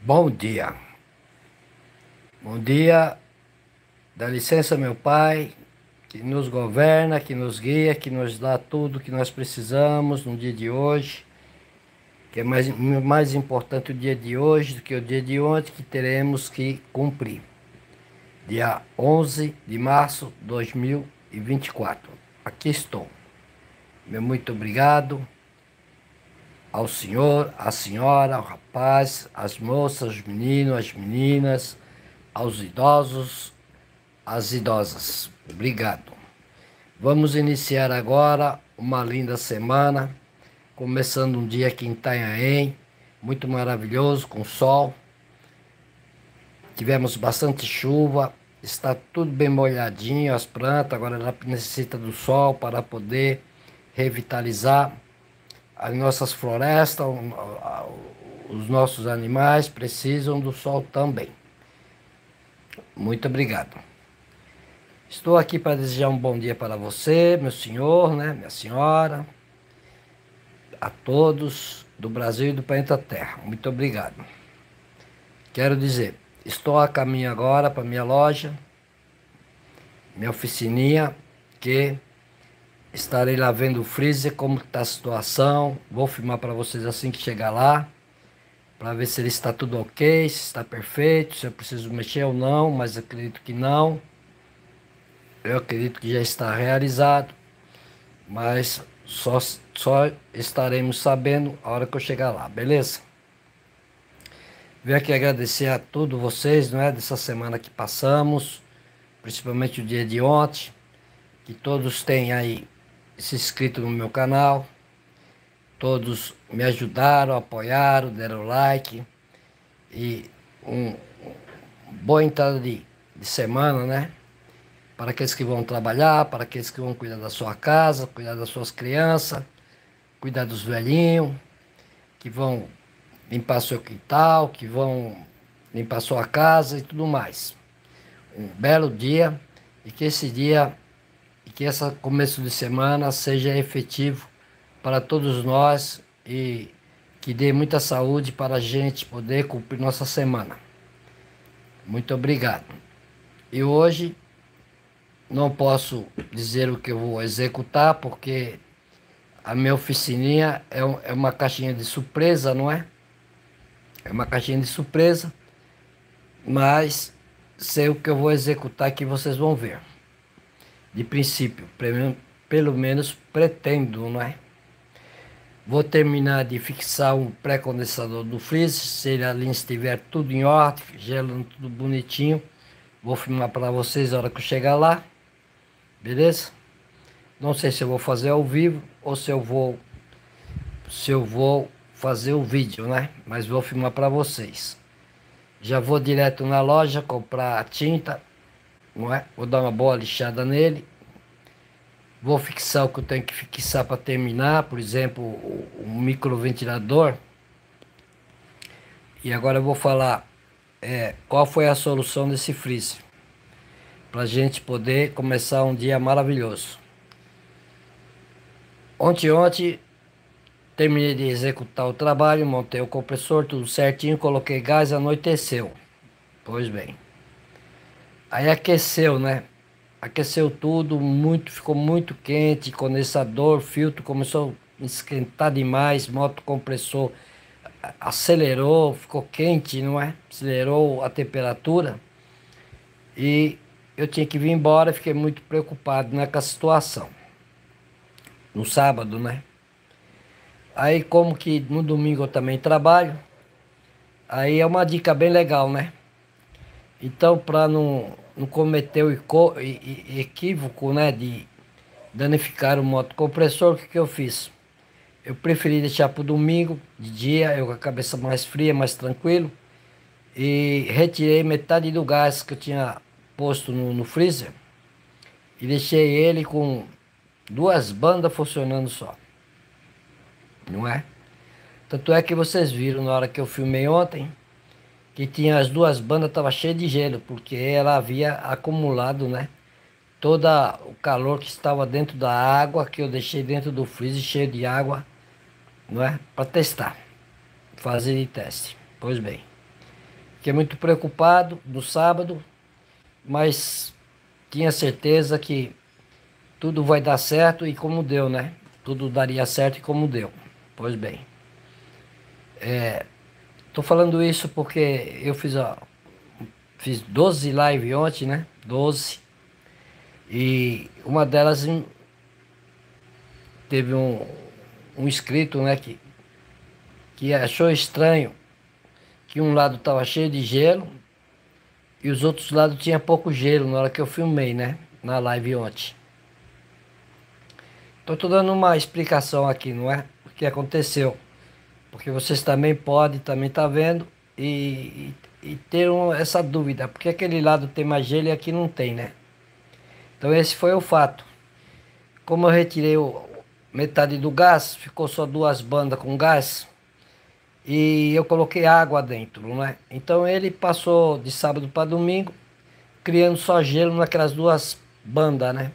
Bom dia. Bom dia. Dá licença, meu Pai, que nos governa, que nos guia, que nos dá tudo que nós precisamos no dia de hoje, que é mais importante o dia de hoje do que o dia de ontem, que teremos que cumprir. Dia 11 de março de 2024. Aqui estou. Meu muito obrigado ao senhor, à senhora, ao rapaz, às moças, aos meninos, às meninas, aos idosos, às idosas. Obrigado. Vamos iniciar agora uma linda semana, começando um dia aqui em Itanhaém, muito maravilhoso, com sol. Tivemos bastante chuva, está tudo bem molhadinho, as plantas, agora ela necessita do sol para poder revitalizar as nossas florestas, os nossos animais precisam do sol também. Muito obrigado. Estou aqui para desejar um bom dia para você, meu senhor, né, minha senhora, a todos do Brasil e do planeta Terra. Muito obrigado. Quero dizer, estou a caminho agora para minha loja, minha oficininha, que estarei lá vendo o freezer, como está a situação. Vou filmar para vocês assim que chegar lá, para ver se ele está tudo ok, se está perfeito, se eu preciso mexer ou não, mas acredito que não. Eu acredito que já está realizado, mas só estaremos sabendo a hora que eu chegar lá, beleza? Venho aqui agradecer a todos vocês, não é, dessa semana que passamos, principalmente o dia de ontem, que todos tenham aí se inscrito no meu canal, todos me ajudaram, apoiaram, deram like, e uma boa entrada de semana, né? Para aqueles que vão trabalhar, para aqueles que vão cuidar da sua casa, cuidar das suas crianças, cuidar dos velhinhos, que vão limpar seu quintal, que vão limpar sua casa e tudo mais. Um belo dia e que esse dia e que esse começo de semana seja efetivo para todos nós e que dê muita saúde para a gente poder cumprir nossa semana. Muito obrigado. E hoje não posso dizer o que eu vou executar, porque a minha oficininha é uma caixinha de surpresa, não é? É uma caixinha de surpresa, mas sei o que eu vou executar que vocês vão ver. De princípio, pelo menos pretendo, não é? Vou terminar de fixar um pré-condensador do freezer, se ele ali estiver tudo em ordem, gelando tudo bonitinho. Vou filmar para vocês na hora que eu chegar lá. Beleza? Não sei se eu vou fazer ao vivo ou se eu vou fazer o vídeo, né? Mas vou filmar para vocês. Já vou direto na loja comprar a tinta, não é? Vou dar uma boa lixada nele. Vou fixar o que eu tenho que fixar para terminar, por exemplo, o microventilador. E agora eu vou falar qual foi a solução desse freezer, para a gente poder começar um dia maravilhoso. Ontem terminei de executar o trabalho, montei o compressor, tudo certinho, coloquei gás, anoiteceu. Pois bem. Aí aqueceu, né? Aqueceu tudo, ficou muito quente, condensador, filtro começou a esquentar demais, moto compressor acelerou, ficou quente, não é? Acelerou a temperatura e eu tinha que vir embora, fiquei muito preocupado, né, com a situação. No sábado, né? Aí como que no domingo eu também trabalho, aí é uma dica bem legal, né? Então, para não cometer o equívoco, né, de danificar o motocompressor, o que que eu fiz? Eu preferi deixar para o domingo, de dia, eu com a cabeça mais fria, mais tranquilo, e retirei metade do gás que eu tinha posto no freezer e deixei ele com duas bandas funcionando só, não é? Tanto é que vocês viram na hora que eu filmei ontem, que tinha as duas bandas, estava cheio de gelo, porque ela havia acumulado, né, todo o calor que estava dentro da água, que eu deixei dentro do freezer cheio de água, não é, para testar, fazer de teste. Pois bem, Fiquei muito preocupado no sábado, mas tinha certeza que tudo vai dar certo e como deu, né? Tudo daria certo e como deu. Pois bem, tô falando isso porque eu fiz 12 lives ontem, né? 12. E uma delas teve um inscrito, né, que achou estranho que um lado tava cheio de gelo e os outros lados tinha pouco gelo na hora que eu filmei, né? Na live ontem. Então tô dando uma explicação aqui, não é? O que aconteceu. Porque vocês também podem, também tá vendo e ter essa dúvida. Porque aquele lado tem mais gelo e aqui não tem, né? Então esse foi o fato. Como eu retirei metade do gás, ficou só duas bandas com gás. E eu coloquei água dentro, não é? Então ele passou de sábado para domingo, criando só gelo naquelas duas bandas, né?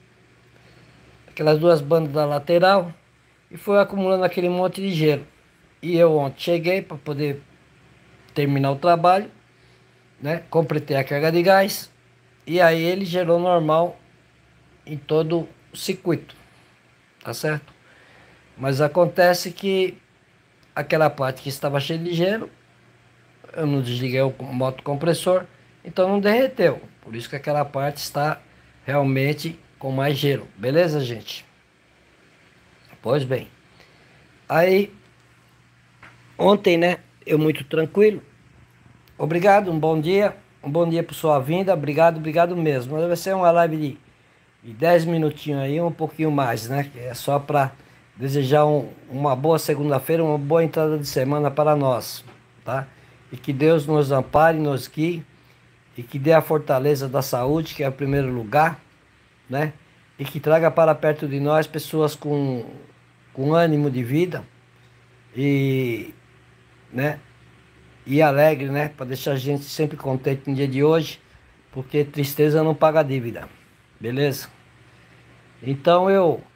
Aquelas duas bandas da lateral e foi acumulando aquele monte de gelo. E eu ontem cheguei para poder terminar o trabalho, né? Completei a carga de gás e aí ele gerou normal em todo o circuito, tá certo? Mas acontece que aquela parte que estava cheia de gelo, eu não desliguei o moto compressor, então não derreteu. Por isso que aquela parte está realmente com mais gelo. Beleza, gente? Pois bem. Aí, ontem, né? Eu muito tranquilo. Obrigado, um bom dia. Um bom dia por sua vinda. Obrigado, obrigado mesmo. Mas vai ser uma live de 10 minutinhos aí, um pouquinho mais, né? É só para desejar uma boa segunda-feira, uma boa entrada de semana para nós, tá? E que Deus nos ampare, nos guie e que dê a fortaleza da saúde, que é o primeiro lugar, né? E que traga para perto de nós pessoas com ânimo de vida e, né? E alegre, né? Para deixar a gente sempre contente no dia de hoje, porque tristeza não paga dívida, beleza? Então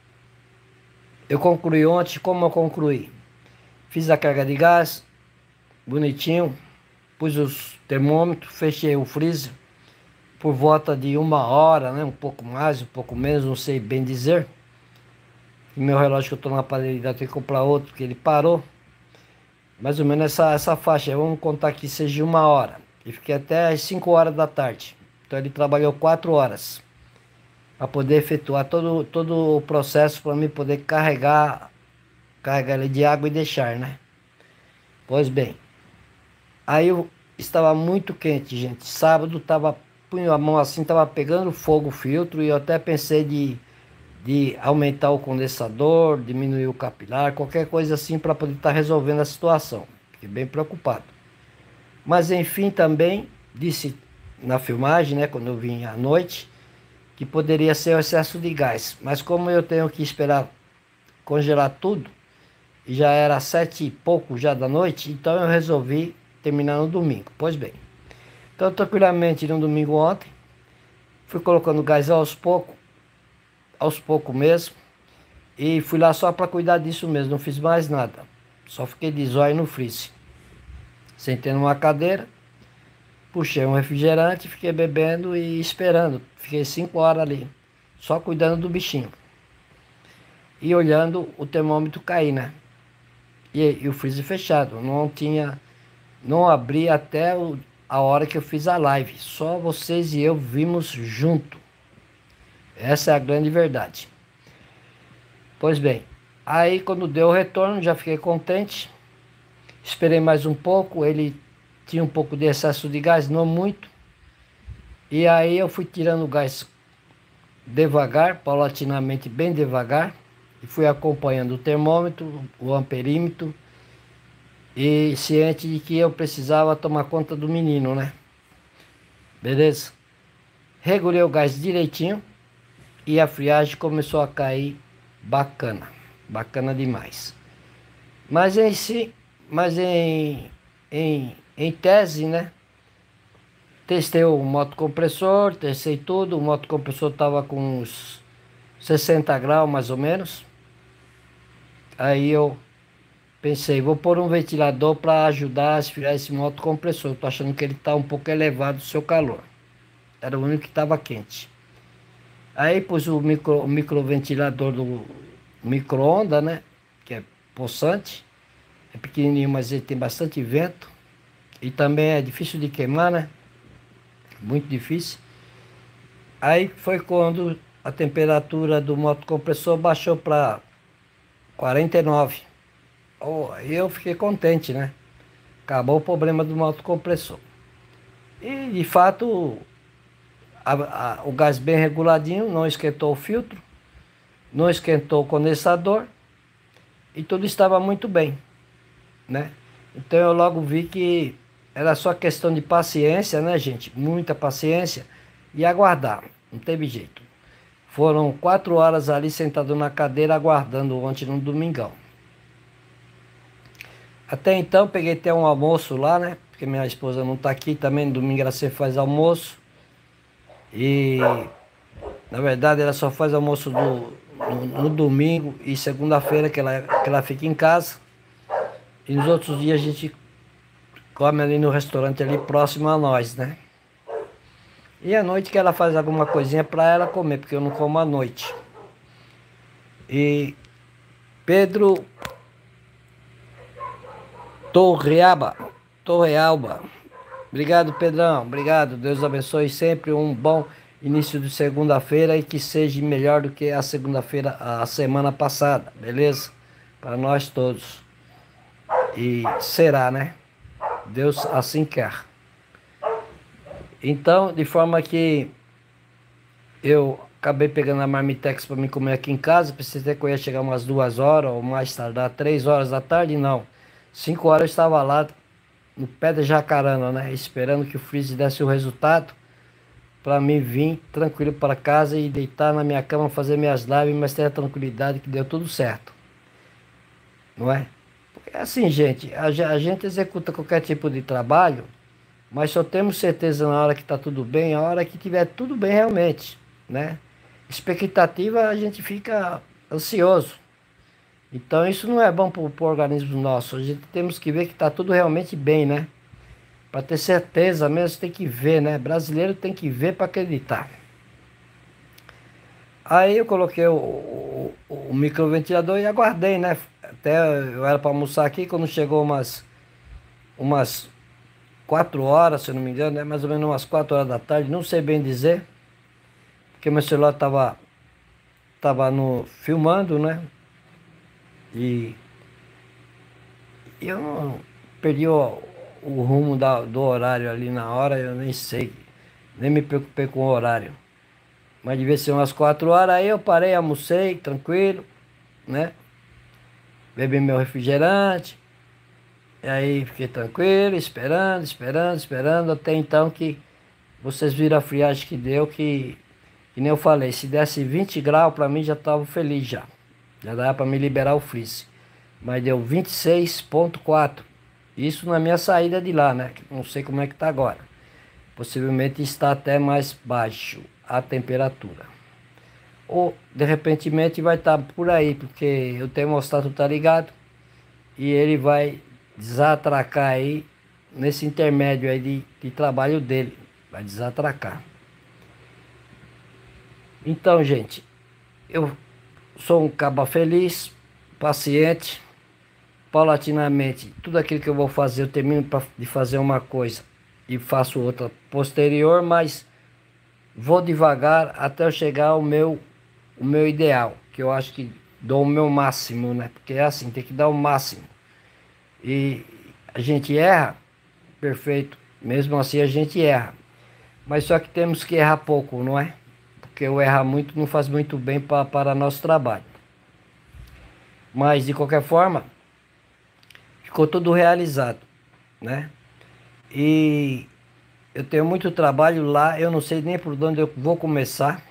eu concluí ontem, como eu concluí? Fiz a carga de gás, bonitinho, pus os termômetros, fechei o freezer por volta de 1 hora, né? Um pouco mais, um pouco menos, não sei bem dizer. E meu relógio que eu estou na padaria, tem que comprar outro, porque ele parou. Mais ou menos essa faixa, vamos contar que seja 1 hora. E fiquei até às 5 horas da tarde. Então ele trabalhou 4 horas para poder efetuar todo o processo para mim poder carregar ele de água e deixar, né? Pois bem, aí eu estava muito quente, gente. Sábado tava, punho a mão assim, tava pegando fogo o filtro e eu até pensei de aumentar o condensador, diminuir o capilar, qualquer coisa assim para poder estar resolvendo a situação. Fiquei bem preocupado. Mas enfim, também disse na filmagem, né, quando eu vim à noite, que poderia ser o excesso de gás. Mas como eu tenho que esperar congelar tudo, e já era 7 e pouco já da noite, então eu resolvi terminar no domingo. Pois bem, então tranquilamente no domingo ontem, fui colocando gás aos poucos mesmo, e fui lá só para cuidar disso mesmo, não fiz mais nada. Só fiquei de zóio no freezer. Sentei numa cadeira, puxei um refrigerante, fiquei bebendo e esperando. Fiquei 5 horas ali, só cuidando do bichinho. E olhando o termômetro cair, né? E o freezer fechado, não abri até a hora que eu fiz a live. Só vocês e eu vimos junto. Essa é a grande verdade. Pois bem, aí quando deu o retorno, já fiquei contente. Esperei mais um pouco, ele tinha um pouco de excesso de gás, não muito. E aí eu fui tirando o gás devagar, paulatinamente, bem devagar. E fui acompanhando o termômetro, o amperímetro. E ciente de que eu precisava tomar conta do menino, né? Beleza? Regulei o gás direitinho. E a friagem começou a cair bacana. Bacana demais. Mas em si, em tese, né? Testei o motocompressor, testei tudo. O motocompressor estava com uns 60 graus mais ou menos. Aí eu Pensei, vou pôr um ventilador para ajudar a esfriar esse motocompressor. Tô achando que ele tá um pouco elevado o seu calor. Era o único que estava quente. Aí pus o microventilador do micro-ondas, né? Que é possante. É pequenininho, mas ele tem bastante vento. E também é difícil de queimar, né? Muito difícil. Aí foi quando a temperatura do motocompressor baixou para 49. Oh, aí eu fiquei contente, né? Acabou o problema do motocompressor. E de fato, o gás bem reguladinho, não esquentou o filtro, não esquentou o condensador e tudo estava muito bem, né? Então eu logo vi que era só questão de paciência, né, gente? Muita paciência e aguardar, não teve jeito. Foram 4 horas ali sentado na cadeira aguardando ontem no domingão. Até então peguei até um almoço lá, né? Porque minha esposa não tá aqui também, no domingo ela sempre faz almoço. E na verdade ela só faz almoço no domingo e segunda-feira que ela fica em casa. E nos outros dias a gente come ali no restaurante ali próximo a nós, né? E à noite que ela faz alguma coisinha pra ela comer, porque eu não como à noite. E Pedro Torrealba. Obrigado, Pedrão. Obrigado. Deus abençoe sempre um bom início de segunda-feira e que seja melhor do que a segunda-feira, a semana passada, beleza? Para nós todos. E será, né? Deus assim quer. Então, de forma que eu acabei pegando a Marmitex para me comer aqui em casa. Pensei até que eu ia chegar umas 2 horas ou mais tardar 3 horas da tarde, não. 5 horas eu estava lá no pé da jacaranda, né? Esperando que o freezer desse o resultado para mim vir tranquilo para casa e deitar na minha cama, fazer minhas lives, mas ter a tranquilidade que deu tudo certo. Não é? Porque assim, gente, a gente executa qualquer tipo de trabalho, mas só temos certeza na hora que está tudo bem, a hora que tiver tudo bem realmente, né? Expectativa, a gente fica ansioso. Então isso não é bom para o organismo nosso. A gente temos que ver que está tudo realmente bem, né? Para ter certeza mesmo tem que ver, né? Brasileiro tem que ver para acreditar. Aí eu coloquei o microventilador e aguardei, né? Até eu era para almoçar aqui, quando chegou umas 4 horas, se eu não me engano, né? Mais ou menos umas 4 horas da tarde, não sei bem dizer, porque meu celular tava no filmando, né? E eu não perdi o rumo do horário ali na hora, eu nem sei, nem me preocupei com o horário. Mas devia ser umas 4 horas, aí eu parei, almocei, tranquilo, né? Bebi meu refrigerante, e aí fiquei tranquilo, esperando, até então que vocês viram a friagem que deu, que nem eu falei, se desse 20 graus pra mim já tava feliz já. Já dava pra me liberar o freezer. Mas deu 26,4. Isso na minha saída de lá, né? Não sei como é que tá agora. Possivelmente está até mais baixo a temperatura. Ou de repentemente vai estar por aí, porque o termostato tá ligado e ele vai desatracar aí nesse intermédio aí de trabalho dele. Vai desatracar. Então, gente, eu sou um caba feliz, paciente, paulatinamente. Tudo aquilo que eu vou fazer, eu termino de fazer uma coisa e faço outra posterior, mas vou devagar até eu chegar o meu ideal, que eu acho que dou o meu máximo, né? Porque é assim, tem que dar o máximo. E a gente erra, perfeito. Mesmo assim a gente erra. Mas só que temos que errar pouco, não é? Porque o errar muito não faz muito bem para nosso trabalho. Mas de qualquer forma, ficou tudo realizado, né? E eu tenho muito trabalho lá, eu não sei nem por onde eu vou começar.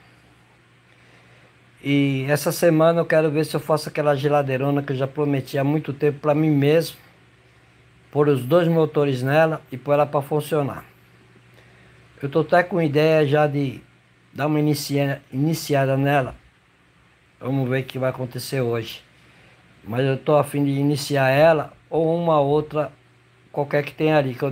E essa semana eu quero ver se eu faço aquela geladeirona que eu já prometi há muito tempo para mim mesmo. Pôr os 2 motores nela e pôr ela para funcionar. Eu tô até com ideia já de dar uma iniciada nela. Vamos ver o que vai acontecer hoje. mas eu tô a fim de iniciar ela ou uma outra qualquer que tenha ali, que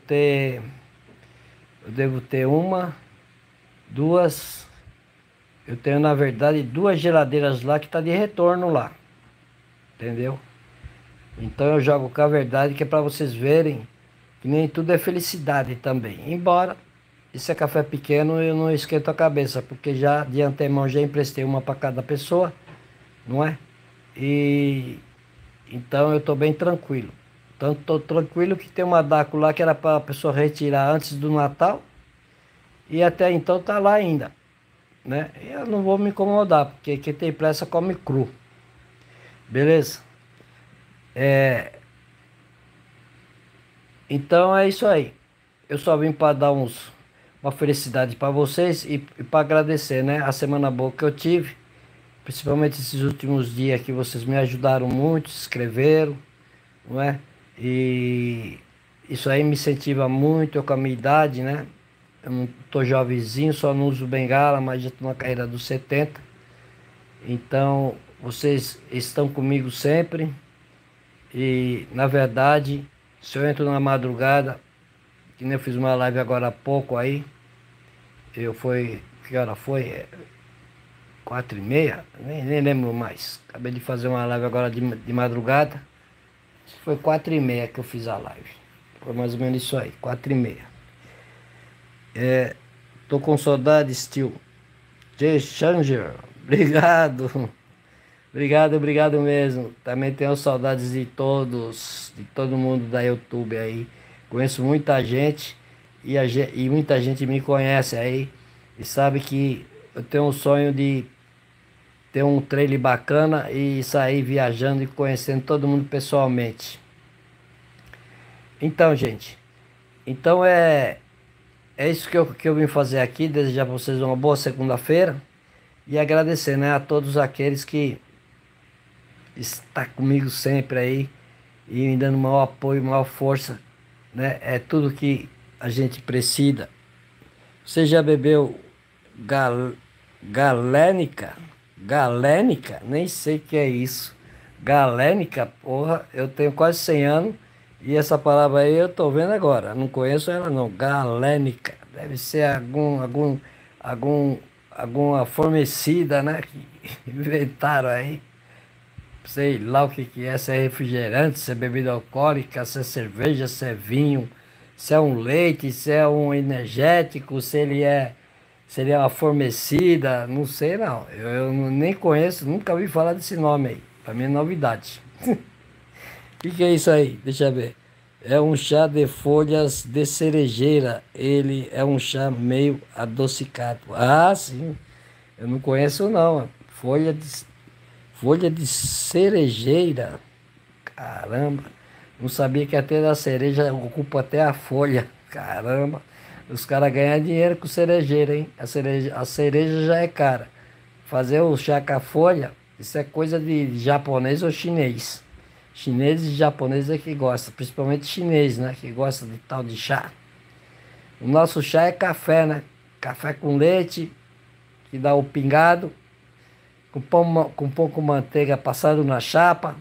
eu devo ter uma, duas, eu tenho na verdade duas geladeiras lá que tá de retorno lá, entendeu? Então eu jogo com a verdade que é para vocês verem que nem tudo é felicidade também. Embora isso é café pequeno, eu não esquento a cabeça, porque já de antemão já emprestei uma para cada pessoa, não é? E então eu tô bem tranquilo. Tanto tô tranquilo que tem uma DACO lá que era para a pessoa retirar antes do Natal e até então tá lá ainda, né? Eu não vou me incomodar, porque quem tem pressa come cru. Beleza? Então é isso aí. Eu só vim para dar uma felicidade para vocês e para agradecer, né? A semana boa que eu tive, principalmente esses últimos dias que vocês me ajudaram muito, se inscreveram, não é? E isso aí me incentiva muito, eu com a minha idade, né? Eu não tô jovenzinho, só não uso bengala, mas já tô na carreira dos 70. Então, vocês estão comigo sempre e, na verdade, se eu entro na madrugada, que nem eu fiz uma live agora há pouco aí, que hora foi? 4h30? Nem lembro mais. Acabei de fazer uma live agora de madrugada. Foi 4h30 que eu fiz a live. Foi mais ou menos isso aí, 4h30. Tô com saudade, Steel. J. Changer, obrigado. Obrigado mesmo. Também tenho saudades de todo mundo da YouTube aí. Conheço muita gente e muita gente me conhece aí e sabe que eu tenho um sonho de ter um trailer bacana e sair viajando e conhecendo todo mundo pessoalmente. Então, gente, então é isso que eu vim fazer aqui, desejar para vocês uma boa segunda-feira e agradecer, né, a todos aqueles que está comigo sempre aí e me dando maior apoio, maior força, né? É tudo que a gente precisa. Você já bebeu gal, galênica? Galênica? Nem sei o que é isso. Galênica, porra, eu tenho quase 100 anos e essa palavra aí eu tô vendo agora. Não conheço ela não. Galênica. Deve ser algum, alguma formecida, né? Que inventaram aí. Sei lá o que que é, se é refrigerante, se é bebida alcoólica, se é cerveja, se é vinho, se é um leite, se é um energético, se ele é uma formecida, não sei não. Eu nem conheço, nunca ouvi falar desse nome aí. Pra mim é novidade. O que é isso aí? Deixa eu ver. É um chá de folhas de cerejeira. Ele é um chá meio adocicado. Ah, sim. Eu não conheço não. Folha de cerejeira. Caramba. Não sabia que até da cereja ocupa até a folha. Caramba. Os caras ganham dinheiro com cerejeira, hein? A cereja já é cara. Fazer o chá com a folha, isso é coisa de japonês ou chinês. Chinês e japonês é que gosta, principalmente chinês, né? Que gosta de tal de chá. O nosso chá é café, né? Café com leite, que dá o pingado com pão com manteiga passado na chapa.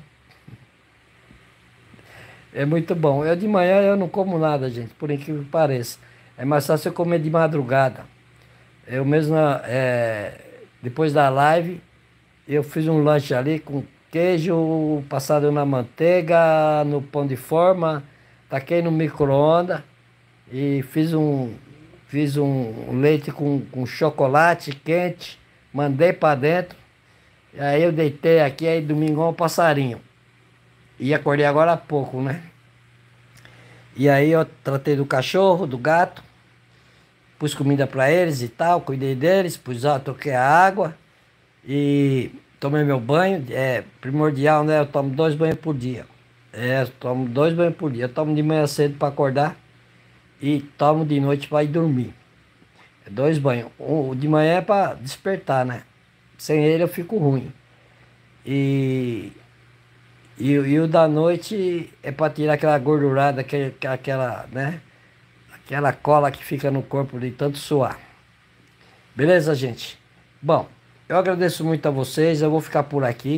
É muito bom. Eu de manhã eu não como nada, gente, por incrível que pareça. É mais fácil eu comer de madrugada. Eu mesmo, depois da live, eu fiz um lanche ali com queijo passado na manteiga, no pão de forma, taquei no micro-ondas e fiz um leite com chocolate quente, mandei para dentro. E aí eu deitei aqui, aí domingão o passarinho. E acordei agora há pouco, né? E aí eu tratei do cachorro, do gato, pus comida para eles e tal, cuidei deles, troquei a água e tomei meu banho. É primordial, né? Eu tomo 2 banhos por dia. Eu tomo 2 banhos por dia. Eu tomo de manhã cedo para acordar e tomo de noite para ir dormir. 2 banhos. O de manhã é para despertar, né? Sem ele eu fico ruim. E e o da noite é para tirar aquela gordurada, aquela, né? Aquela cola que fica no corpo de tanto suar. Beleza, gente? Bom, eu agradeço muito a vocês. Eu vou ficar por aqui.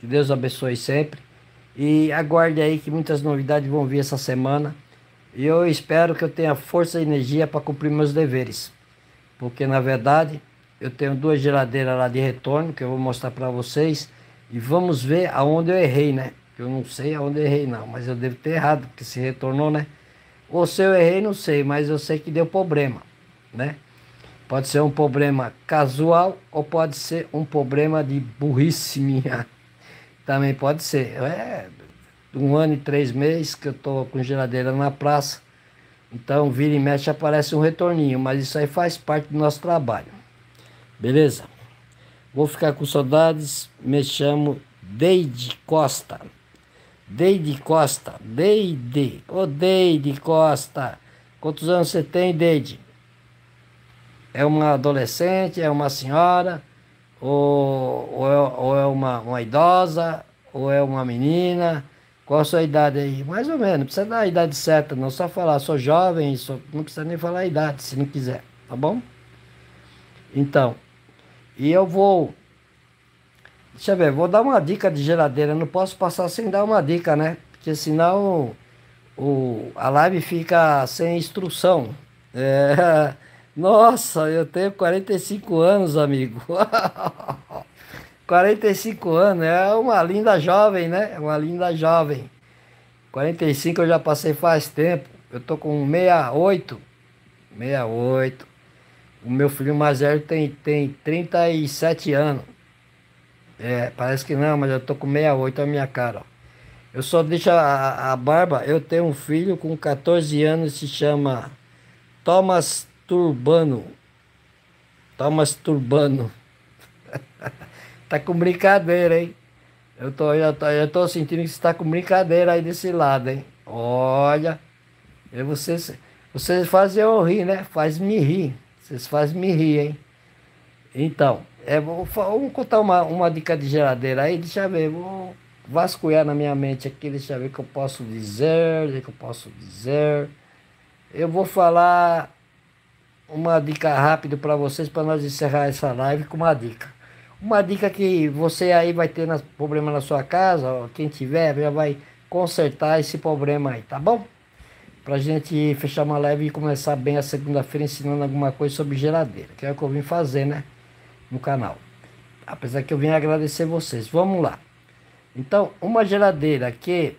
Que Deus abençoe sempre. E aguarde aí que muitas novidades vão vir essa semana. E eu espero que eu tenha força e energia para cumprir meus deveres. Porque na verdade eu tenho duas geladeiras lá de retorno que eu vou mostrar para vocês. E vamos ver aonde eu errei, né? Eu não sei aonde eu errei não, mas eu devo ter errado, porque se retornou, né? Ou se eu errei, não sei, mas eu sei que deu problema, né? Pode ser um problema casual ou pode ser um problema de burrice minha. Também pode ser. É 1 ano e 3 meses que eu tô com geladeira na praça. Então, vira e mexe aparece um retorninho, mas isso aí faz parte do nosso trabalho. Beleza? Vou ficar com saudades. Me chamo Deide Costa. Deide Costa. Deide. Ô Deide Costa. Quantos anos você tem, Deide? É uma adolescente? É uma senhora? Ou é uma idosa? Ou é uma menina? Qual a sua idade aí? Mais ou menos, não precisa dar a idade certa, não. Só falar, sou jovem, não precisa nem falar a idade, se não quiser, tá bom? Então, e eu vou. Deixa eu ver, vou dar uma dica de geladeira. Não posso passar sem dar uma dica, né? Porque senão a live fica sem instrução. É, nossa, eu tenho 45 anos, amigo. 45 anos, é uma linda jovem, né? É uma linda jovem. 45 eu já passei faz tempo. Eu tô com 68. 68. O meu filho mais velho tem 37 anos. É, parece que não, mas eu tô com 68 a minha cara, ó. Eu só deixo a barba. Eu tenho um filho com 14 anos, se chama Thomas Turbano. Thomas Turbano. Tá com brincadeira, hein? Eu tô sentindo que você tá com brincadeira aí desse lado, hein? Olha, vocês fazem eu rir, né? Faz me rir. Vocês fazem me rir, hein? Então, vou contar uma dica de geladeira aí, deixa eu ver, vou vasculhar na minha mente aqui, deixa eu ver o que eu posso dizer, o que eu posso dizer. Eu vou falar uma dica rápida para vocês, para nós encerrar essa live com uma dica. Uma dica que você aí vai ter problema na sua casa, ó, quem tiver já vai consertar esse problema aí, tá bom? Pra gente fechar uma live e começar bem a segunda-feira ensinando alguma coisa sobre geladeira, que é o que eu vim fazer, né? No canal. Apesar que eu vim agradecer vocês. Vamos lá. Então, uma geladeira que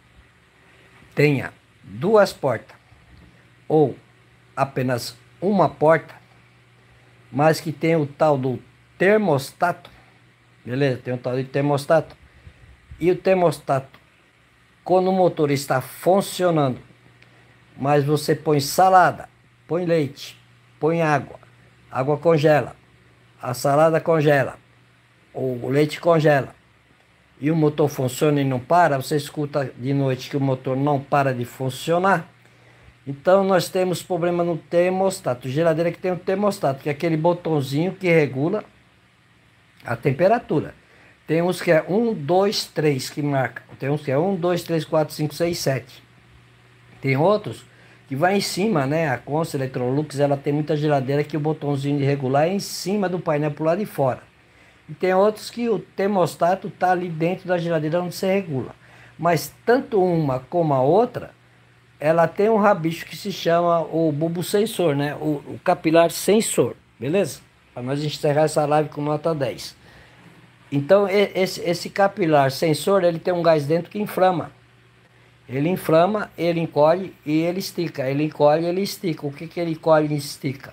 tenha duas portas ou apenas uma porta, mas que tenha o tal do termostato, beleza? Tem o tal de termostato. E o termostato, quando o motor está funcionando, mas você põe salada, põe leite, põe água, água congela, a salada congela, o leite congela, e o motor funciona e não para, você escuta de noite que o motor não para de funcionar. Então nós temos problema no termostato. Geladeira que tem um termostato, que é aquele botãozinho que regula a temperatura. Tem uns que é 1, 2, 3 que marca. Tem uns que é 1, 2, 3, 4, 5, 6, 7. Tem outros que vai em cima, né? A Consta Electrolux, ela tem muita geladeira que o botãozinho de regular é em cima do painel pro lado de fora. E tem outros que o termostato tá ali dentro da geladeira onde você regula. Mas tanto uma como a outra, ela tem um rabicho que se chama o bulbo sensor, né? O capilar sensor, beleza? Para nós encerrar essa live com nota 10. Então, esse capilar sensor, ele tem um gás dentro que inflama. Ele inflama, ele encolhe e ele estica. Ele encolhe e ele estica. O que que ele encolhe e estica?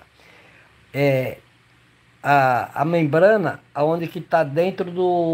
É a membrana onde que está dentro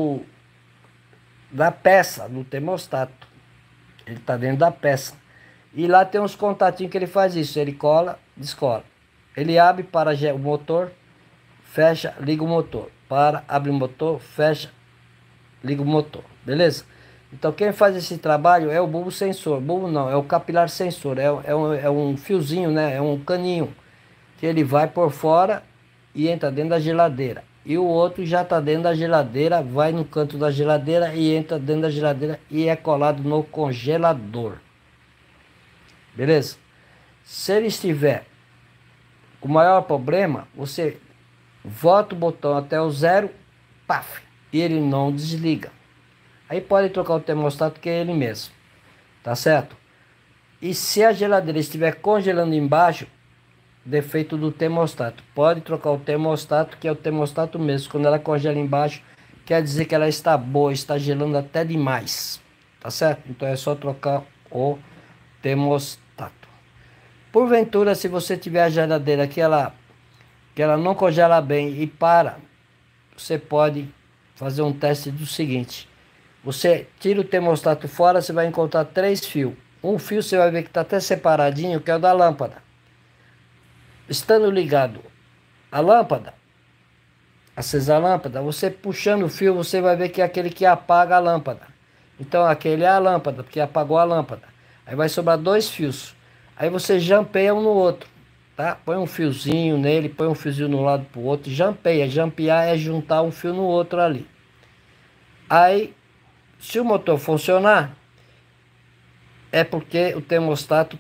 da peça, do termostato. Ele está dentro da peça. E lá tem uns contatinhos que ele faz isso. Ele cola, descola. Ele abre para o motor, fecha, liga o motor. Para, abre o motor, fecha, liga o motor. Beleza? Então quem faz esse trabalho é o bulbo sensor. Bulbo não, é o capilar sensor. É um fiozinho, né? É um caninho. Que ele vai por fora e entra dentro da geladeira. E o outro já está dentro da geladeira, vai no canto da geladeira e entra dentro da geladeira e é colado no congelador. Beleza? Se ele estiver com maior problema, você volta o botão até o zero, paf, e ele não desliga. Aí pode trocar o termostato, que é ele mesmo, tá certo? E se a geladeira estiver congelando embaixo, defeito do termostato. Pode trocar o termostato, que é o termostato mesmo. Quando ela congela embaixo, quer dizer que ela está boa, está gelando até demais. Tá certo? Então é só trocar o termostato. Porventura, se você tiver a geladeira que ela não congela bem e para, você pode fazer um teste do seguinte. Você tira o termostato fora, você vai encontrar 3 fios. Um fio você vai ver que está até separadinho, que é o da lâmpada. Estando ligado a lâmpada, acesa a lâmpada, você puxando o fio, você vai ver que é aquele que apaga a lâmpada. Então aquele é a lâmpada, porque apagou a lâmpada. Aí vai sobrar 2 fios. Aí você jampeia um no outro, tá? Põe um fiozinho nele, põe um fiozinho no lado pro outro, jampeia. Jampear é juntar um fio no outro ali. Aí, se o motor funcionar, é porque o termostato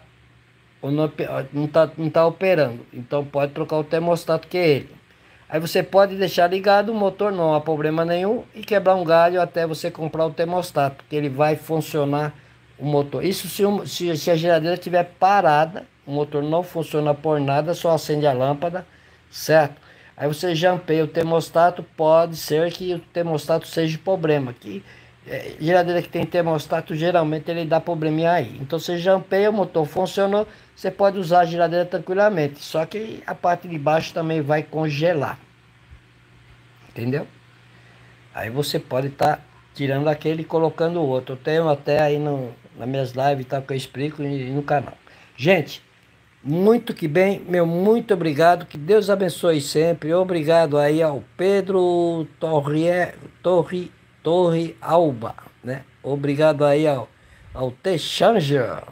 não tá operando. Então pode trocar o termostato, que é ele. Aí você pode deixar ligado o motor, não há problema nenhum, e quebrar um galho até você comprar o termostato, que ele vai funcionar o motor. Isso se a geladeira estiver parada, o motor não funciona por nada, só acende a lâmpada, certo? Aí você jampeia o termostato, pode ser que o termostato seja problema, que geladeira que tem termostato, geralmente ele dá probleminha aí. Então você jampeia, o motor funcionou, você pode usar a geladeira tranquilamente. Só que a parte de baixo também vai congelar. Entendeu? Aí você pode estar tirando aquele e colocando o outro. Eu tenho até aí nas minhas lives, tá, que eu explico e no canal. Gente, muito que bem, meu muito obrigado, que Deus abençoe sempre. Obrigado aí ao Pedro Torre Alba, né? Obrigado aí ao Texanger.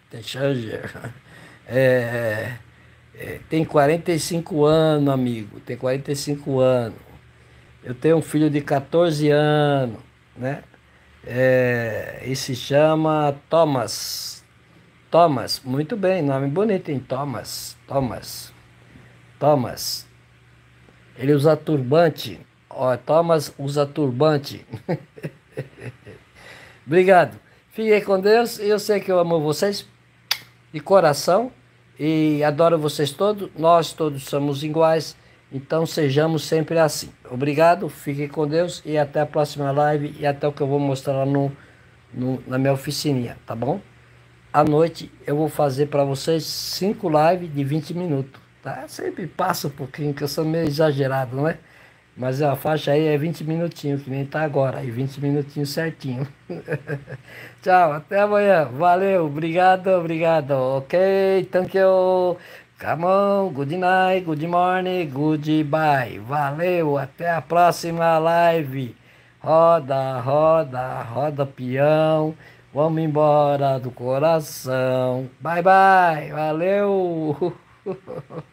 É, tem 45 anos, amigo. Tem 45 anos. Eu tenho um filho de 14 anos, né? E se chama Thomas. Thomas, muito bem, nome bonito, hein? Thomas. Ele usa turbante. Ó, Thomas usa turbante. Obrigado. Fiquem com Deus. Eu sei que eu amo vocês de coração e adoro vocês todos. Nós todos somos iguais, então sejamos sempre assim. Obrigado, fiquem com Deus e até a próxima live e até o que eu vou mostrar lá na minha oficininha, tá bom? À noite eu vou fazer para vocês 5 lives de 20 minutos, tá? Sempre passa um pouquinho, que eu sou meio exagerado, não é? Mas a faixa aí é 20 minutinhos, que nem tá agora, aí 20 minutinhos certinho. Tchau, até amanhã. Valeu, obrigado. Ok, thank you. Come on, good night, good morning, goodbye. Valeu, até a próxima live. Roda, peão. Vamos embora do coração. Bye, bye. Valeu.